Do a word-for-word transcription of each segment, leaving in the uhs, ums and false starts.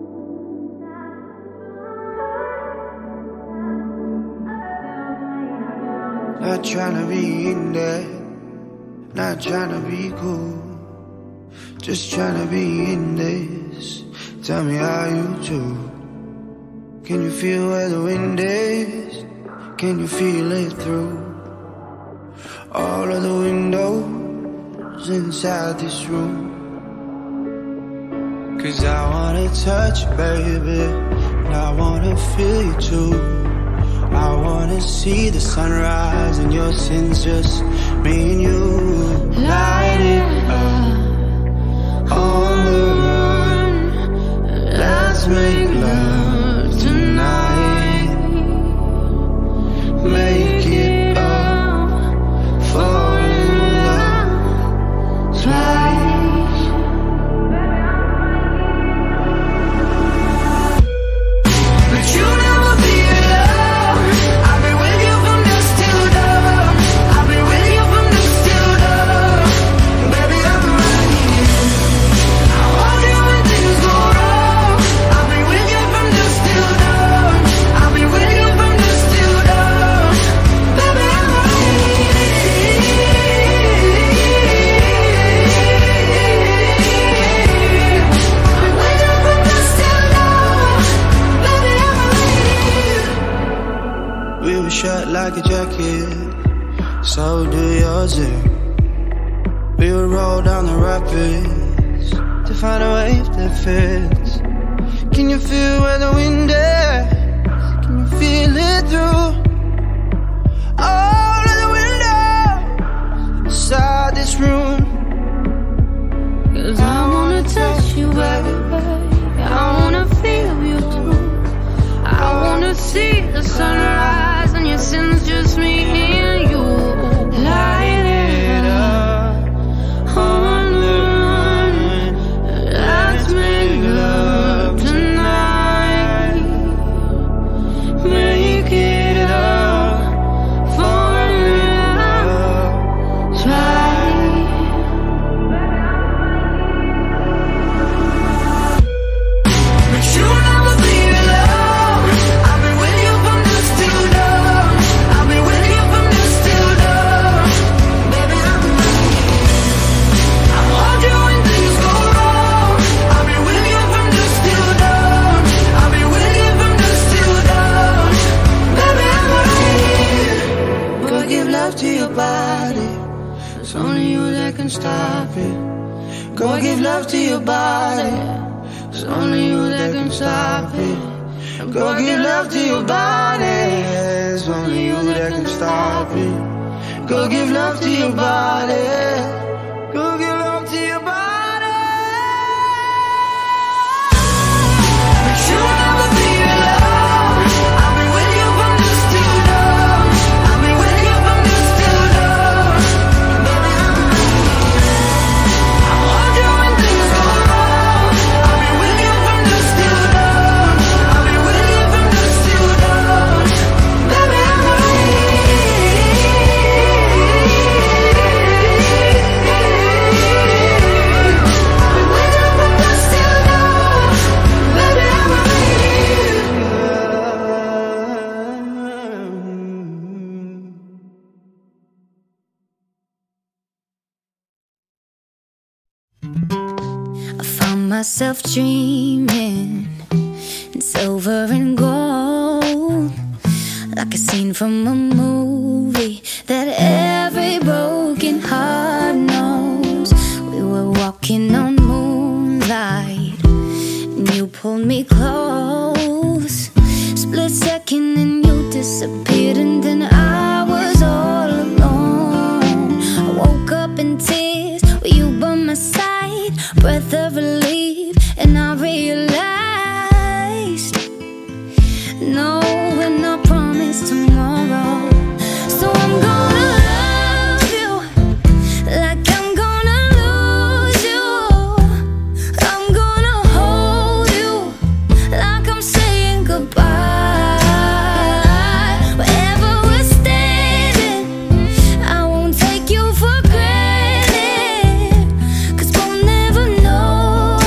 Not tryna be in there, not tryna be cool, just tryna be in this. Tell me how you do. Can you feel where the wind is? Can you feel it through all of the windows inside this room? Cause I wanna touch you, baby, and I wanna feel you too. I wanna see the sunrise and your sins, just me and you. Light it up on the run. Let's make love tonight. Make it up, fall in love twice. But you never be alone. I've been with you from dusk till dawn. I've been with you from dusk till dawn. Baby, I'm right here. I want you when things go wrong. I've been with you from dusk till dawn. I've been with you from dusk till dawn. Baby, I'm right here. We were shut like a jacket, so do yours. eh? We would roll down the rapids to find a wave that fits. Can you feel where the wind is? Can you feel it through all of the windows inside this room? Cause I wanna touch you, baby. I wanna feel you too. I wanna see the sunrise and your sins, just me and you. Light it up on the run. Let's make love tonight. Make it up, fall in love twice. But you never be alone. I've been with you from dusk till dawn. I've been with you from dusk till dawn. Baby, I'm right here. I want you when things go wrong. I've been with you from dusk till dawn. I've been with you from dusk till dawn. Baby, I'm right here. Go give love to your body, it's only you that can stop it. Go give love to your body, it's only you that can stop it. Go give love to your body, it's only you that can stop it. Go give love to your body, go give love to your body. But you never be alone. I've been with you from dusk till dawn. I've been with you from dusk till dawn. Baby, I'm right here. I want you when things go wrong. I've been with you from dusk till dawn. I've been with you from dusk till dawn. Baby, I'm right I found myself dreaming in silver and gold, like a scene from a movie that every broken heart knows. We were walking on moonlight and you pulled me close. Split second and you disappeared, and then I was all alone. I woke up in tears with you by my side, breath of relief, and I realized no, we're not promised tomorrow. So I'm gonna love you like I'm gonna lose you. I'm gonna hold you like I'm saying goodbye. Wherever we're standing, I won't take you for granted, 'cause we'll never know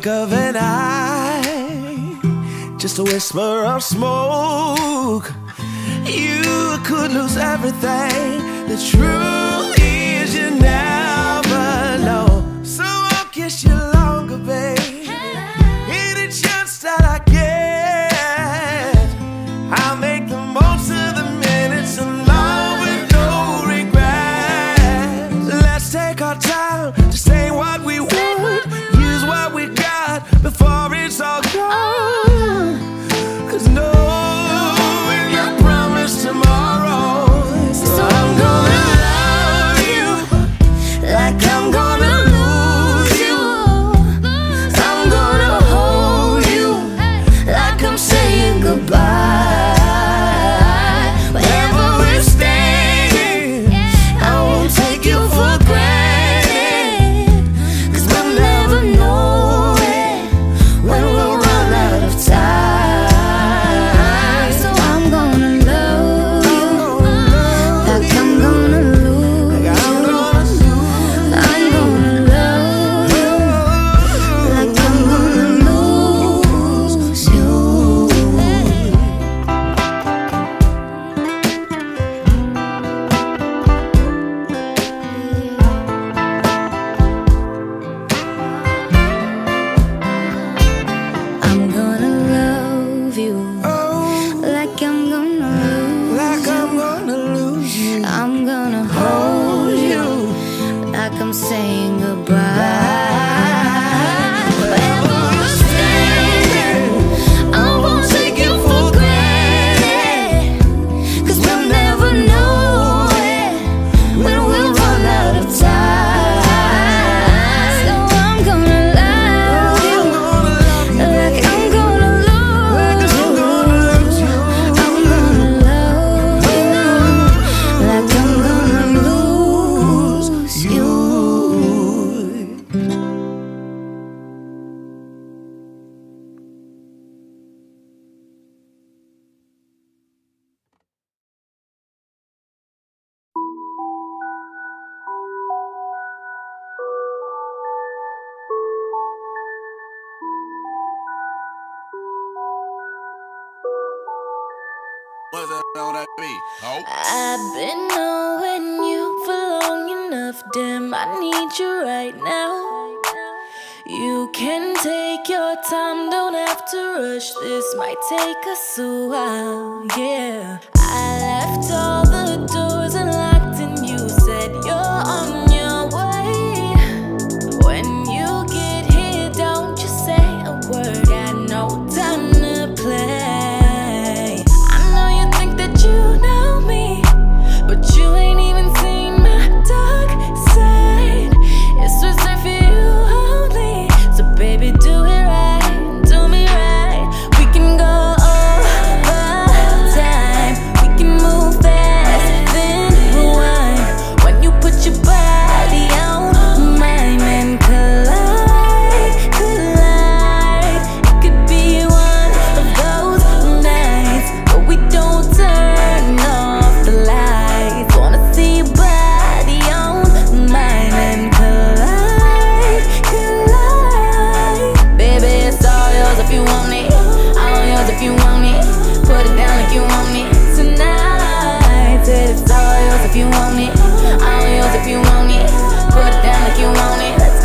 of an eye, just a whisper of smoke. You could lose everything. The truth is you never know. So I'll kiss you longer, babe. Any chance that I get, I'll make the most of the minutes alone with no regret. Let's take our time to say what we want, use what we got before it's all gone. Cause no tomorrow, so I'm gonna love you like I'm gonna lose you. I'm gonna hold you like I'm saying goodbye. Wherever we're staying, I won't take you for granted. Cause we'll never know it when we'll run out of time. So I'm gonna I'm saying goodbye. Wherever we're staying, I won't take you for granted. Cause we'll never know it when we'll run out of time. So I'm gonna love you like I'm gonna lose you. I'm gonna love you like I'm gonna lose you. What's that on that beat? Oh. I've been knowing you for long enough, damn, I need you right now. You can take your time, don't have to rush, this might take us a while, yeah. I left all the doors unlocked and you said you're on your way. When you get here, don't you say a word, got no time to play. You know me, but you ain't even seen my dark side. It's reserved for you only, so baby do it right, do me right. We can go over time, we can move fast, then rewind. When you put your body on mine and collide, collide. It could be one of those nights, but we don't turn off the lights. Wanna see your body on mine and collide, collide. Baby, it's all yours if you want it, all yours if you want it. Put it down like you want it tonight. Said it's all yours if you want it, all yours if you want it. Put it down like you want it, let's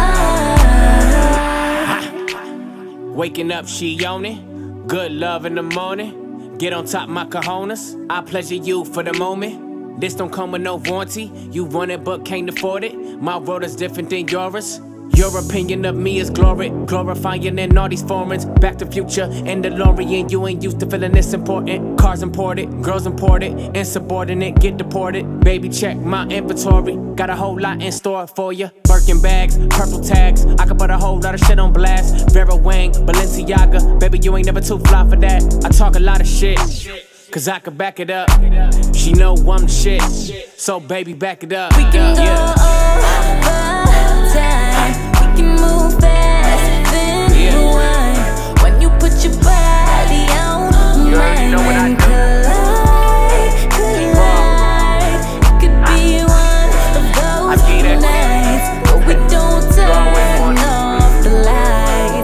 collide. Waking up, she on it. Good love in the morning. Get on top my cojones, I pleasure you for the moment. This don't come with no warranty, you want it but can't afford it. My world is different than yours. Your opinion of me is glory, glorifying in all these foreigns. Back to Future and DeLorean, you ain't used to feeling this important. Cars imported, girls imported, insubordinate, get deported. Baby, check my inventory, got a whole lot in store for you. Birkin bags, purple tags, I could put a whole lot of shit on blast. Vera Wang, Balenciaga, baby, you ain't never too fly for that. I talk a lot of shit, cause I could back it up. She know I'm the shit, so baby, back it up. We can go yeah. over time, we can move fast, then yeah. rewind. When you put your body on you mine know and collide, collide. It could be one of those nights, but we don't turn off the lights.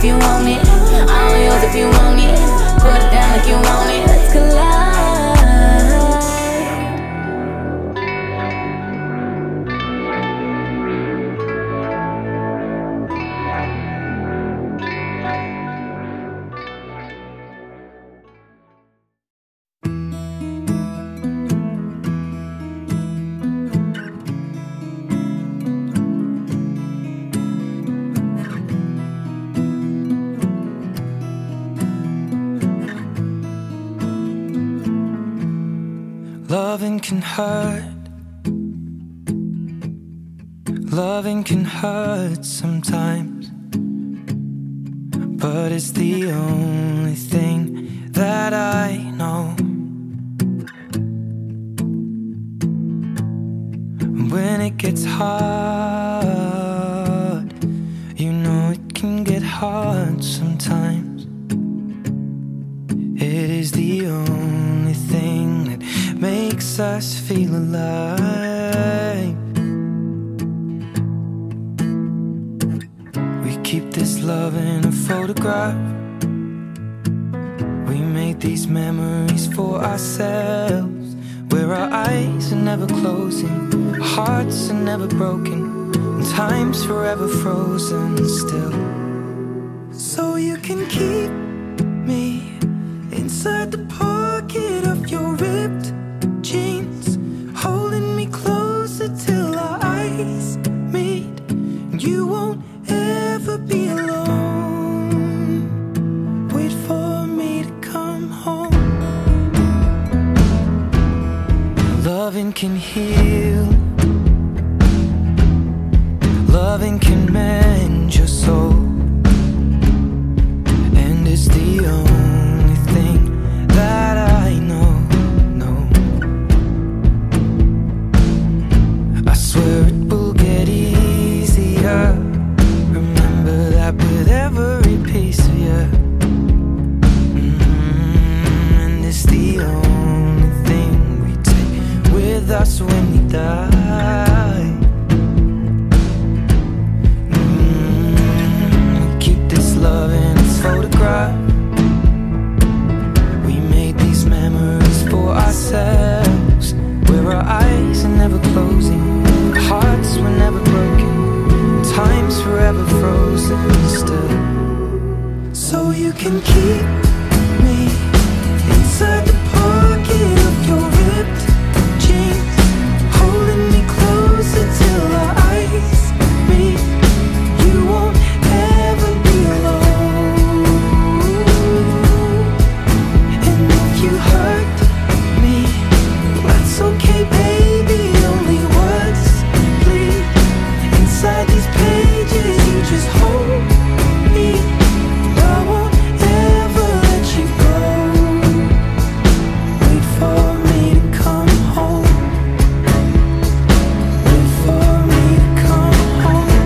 if you want it. All yours if you want it. Put it down like you want it. Let's collide. Loving can hurt. Loving can hurt sometimes, but it's the only thing that I know. When it gets hard, you know it can get hard sometimes. It is the only thing that makes us feel alive. We keep this love in a photograph. We made these memories for ourselves, where our eyes are never closing, our hearts are never broken, and time's forever frozen still. So you can keep me inside the pocket of your ripped jeans, holding me closer till our eyes meet. You won't ever be alone. Wait for me to come home. Loving can heal. Loving can mend your soul, and it's the only thing that I know. I swear it will get easier. Remember that with every piece of you. Mm-hmm. And it's the only thing we take with us when we die. Mm-hmm. We keep this love in its photograph. We made these memories for ourselves, where our eyes are never closing, hearts were never broken, time's forever frozen still. So you can keep me inside the pocket of your ripped jeans, holding me closer till our eyes meet. You won't ever be alone. And if you hurt me, that's okay, baby. Only words bleed inside these pages. You just hold me. I won't ever let you go. Wait for me to come home. Wait for me to come home.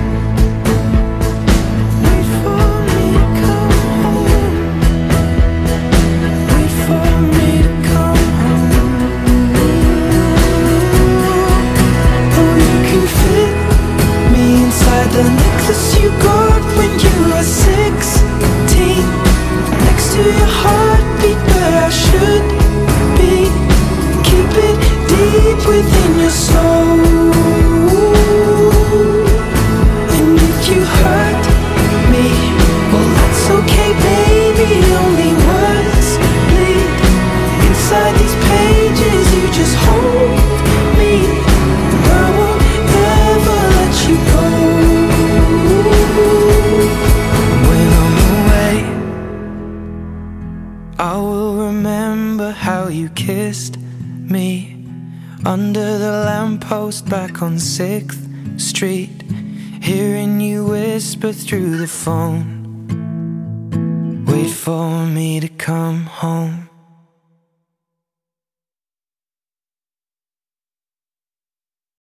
Wait for me to come home. Wait for me to come home. Oh, you can fit me inside the necklace you got when you were sixteen, next to your heartbeat where I should be. Keep it deep within your soul. And if you hurt me, well, that's okay, baby. Only words bleed inside these pages. You just hold me. I won't ever let you go. When I'm away, I will remember how you kissed me under the lamppost back on sixth street, hearing you whisper through the phone. Wait for me to come home.